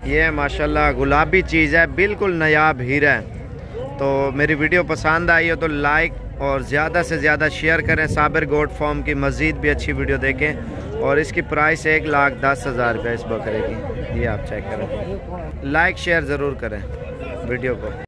ये माशाल्लाह गुलाबी चीज़ है, बिल्कुल नायाब हीरा है। तो मेरी वीडियो पसंद आई हो तो लाइक और ज़्यादा से ज़्यादा शेयर करें। साबिर गोट फार्म की मज़ीद भी अच्छी वीडियो देखें। और इसकी प्राइस 1,10,000 रुपये इस बकरे की। ये आप चेक करें। लाइक शेयर ज़रूर करें वीडियो को।